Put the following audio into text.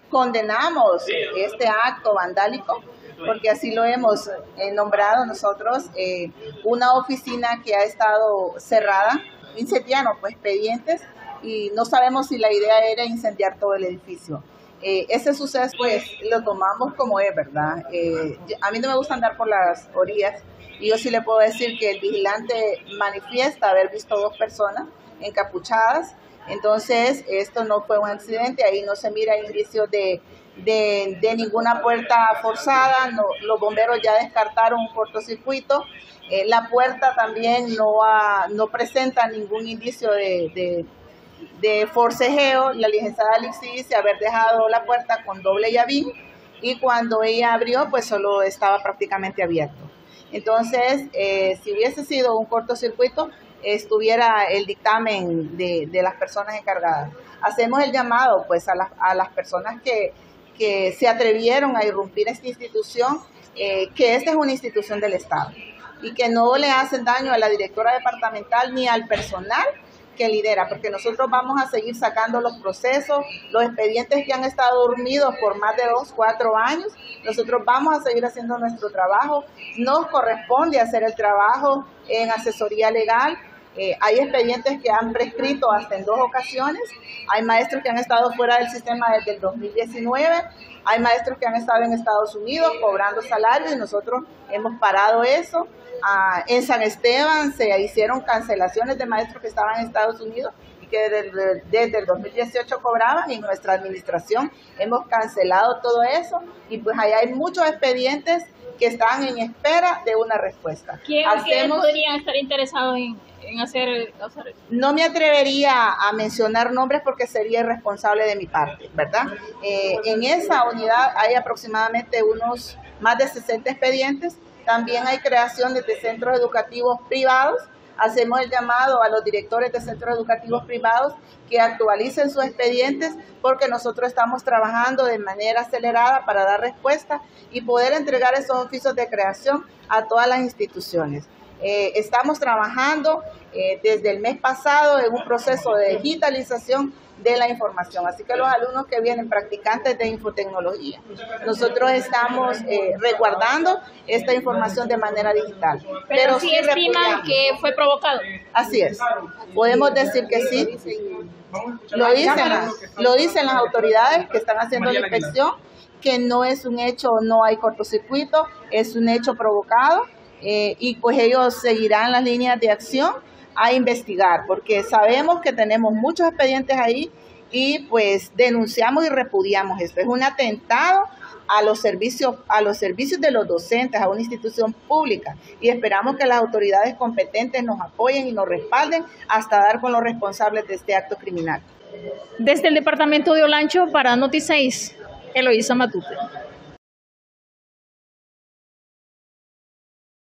condenamos este acto vandálico, porque así lo hemos nombrado nosotros, una oficina que ha estado cerrada, incendiaron pues expedientes y no sabemos si la idea era incendiar todo el edificio. Ese suceso pues lo tomamos como es, ¿verdad? A mí no me gusta andar por las orillas y yo sí le puedo decir que el vigilante manifiesta haber visto 2 personas encapuchadas. Entonces esto no fue un accidente, ahí no se mira indicios de ninguna puerta forzada, no, los bomberos ya descartaron un cortocircuito, la puerta también no presenta ningún indicio de forcejeo. La licenciada Alexis dice haber dejado la puerta con doble llavín y cuando ella abrió pues solo estaba prácticamente abierto. Entonces si hubiese sido un cortocircuito estuviera el dictamen de las personas encargadas. Hacemos el llamado pues a las personas que se atrevieron a irrumpir esta institución, que esta es una institución del Estado y que no le hacen daño a la directora departamental ni al personal que lidera, porque nosotros vamos a seguir sacando los procesos, los expedientes que han estado dormidos por más de 4 años, nosotros vamos a seguir haciendo nuestro trabajo, nos corresponde hacer el trabajo en asesoría legal. Hay expedientes que han prescrito hasta en 2 ocasiones, hay maestros que han estado fuera del sistema desde el 2019, hay maestros que han estado en Estados Unidos cobrando salarios y nosotros hemos parado eso. En San Esteban se hicieron cancelaciones de maestros que estaban en Estados Unidos y que desde el 2018 cobraban, y en nuestra administración hemos cancelado todo eso y pues ahí hay muchos expedientes que están en espera de una respuesta. ¿Quiénes podrían estar interesados en hacer eso? No me atrevería a mencionar nombres porque sería irresponsable de mi parte, ¿verdad? En esa unidad hay aproximadamente unos más de 60 expedientes. También hay creaciones de centros educativos privados. Hacemos el llamado a los directores de centros educativos privados que actualicen sus expedientes porque nosotros estamos trabajando de manera acelerada para dar respuesta y poder entregar esos oficios de creación a todas las instituciones. Estamos trabajando desde el mes pasado en un proceso de digitalización de la información, así que los alumnos que vienen practicantes de infotecnología, nosotros estamos resguardando esta información de manera digital. Pero sí estiman que fue provocado. Así es, podemos decir que sí, lo dicen las autoridades que están haciendo la inspección, que no es un hecho, no hay cortocircuito, es un hecho provocado y pues ellos seguirán las líneas de acción a investigar, porque sabemos que tenemos muchos expedientes ahí y pues denunciamos y repudiamos esto. Es un atentado a los servicios de los docentes, a una institución pública, y esperamos que las autoridades competentes nos apoyen y nos respalden hasta dar con los responsables de este acto criminal. Desde el departamento de Olancho para Noti6, Eloísa Matute.